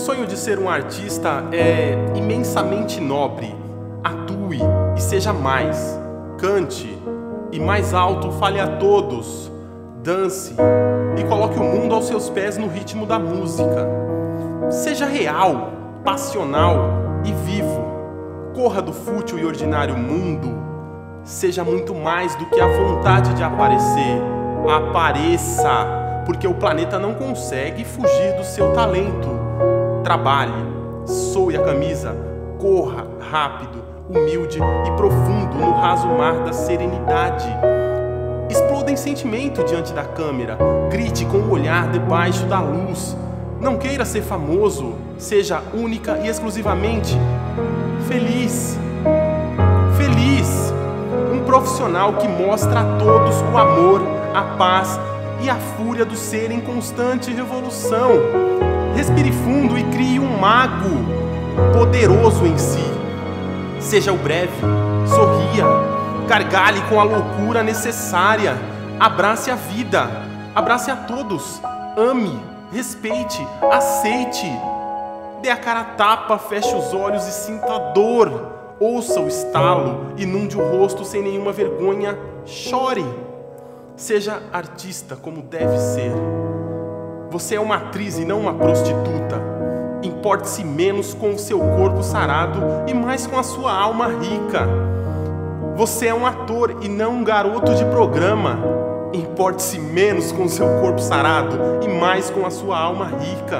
sonho de ser um artista é imensamente nobre. Atue e seja mais. Cante e mais alto fale a todos. Dance e coloque o mundo aos seus pés no ritmo da música. Seja real, passional e vivo. Corra do fútil e ordinário mundo. Seja muito mais do que a vontade de aparecer. Apareça, porque o planeta não consegue fugir do seu talento. Trabalhe, soe a camisa, corra rápido, humilde e profundo no raso mar da serenidade. Exploda em sentimento diante da câmera, grite com o olhar debaixo da luz. Não queira ser famoso, seja única e exclusivamente feliz. Feliz! Um profissional que mostra a todos o amor, a paz e a fúria do ser em constante revolução. Respire fundo e crie um mago poderoso em si. Seja o breve, sorria, gargalhe com a loucura necessária. Abrace a vida, abrace a todos, ame, respeite, aceite. Dê a cara a tapa, feche os olhos e sinta a dor. Ouça o estalo, inunde o rosto sem nenhuma vergonha, chore. Seja artista como deve ser. Você é uma atriz e não uma prostituta. Importe-se menos com o seu corpo sarado e mais com a sua alma rica. Você é um ator e não um garoto de programa. Importe-se menos com o seu corpo sarado e mais com a sua alma rica.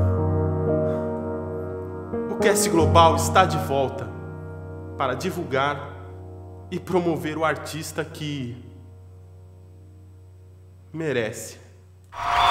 O Cast Global está de volta para divulgar e promover o artista que merece.